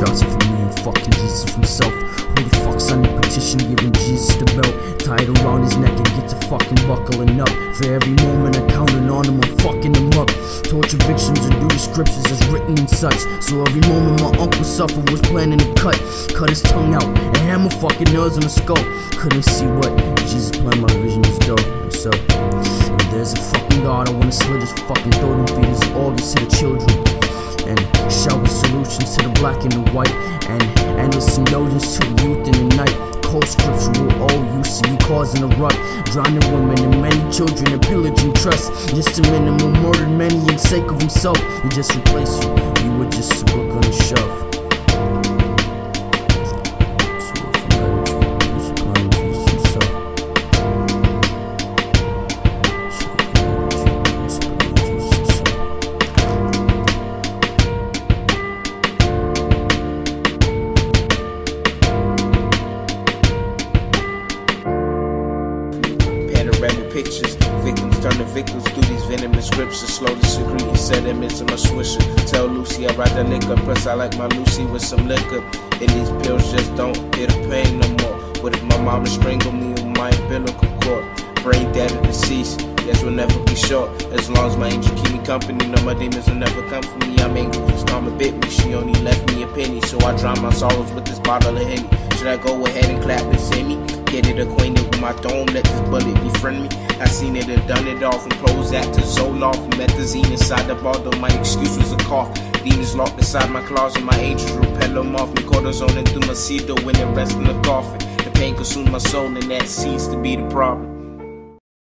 shots for me and fucking Jesus himself. Who the fuck signed the petition giving Jesus the belt? Tie it around his neck and get to fucking buckling up. For every moment I'm counting on him, I'm fucking him up. Torture victims and do the scriptures as written and such. So every moment my uncle suffered was planning to cut his tongue out and hammer fucking nails on the skull. Couldn't see what Jesus planned, my vision is dope. So if there's a fucking God, I wanna slit his fucking throat and feed his organs to the children, and shower solutions to the black and the white, and endless indulgence to the youth in the night. Cold scriptural all use to you causing a rut, drowning women and many children and pillaging trust. Just a minimum murdered many in sake of himself. He just replaced you, you were just a book on a shelf. Panoramic pictures, victims turn to victims through these venomous scriptures. Slow to secrete and set them into my swisher. Tell Lucy I ride the liquor, press I like my Lucy with some liquor. And these pills just don't hear the pain no more. What if my mama strangled me with my umbilical cord? Brain dead or deceased, guess we'll never be short. As long as my angel keep me company, no my demons will never come for me. I'm angry cause karma bit me, she only left me a penny. So I drown my sorrows with this bottle of Henny. Should I go ahead and clap this in me? Get it acquainted with my throne, let this bullet befriend me. I seen it and done it all, from Prozac to Zoloft, methazine inside the bottle. My excuse was a cough. Demons locked inside my closet, my angels repel them off. Me cortisone into my cedar when it rests in the coffin. The pain consumed my soul and that seems to be the problem.